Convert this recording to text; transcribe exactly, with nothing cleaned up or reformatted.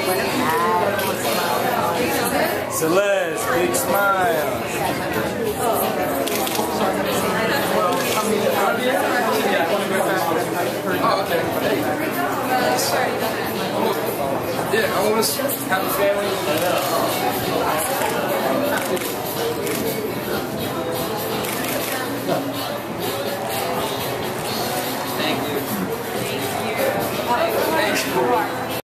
Celeste, big smile. Oh, okay. Yeah, I want to have a family.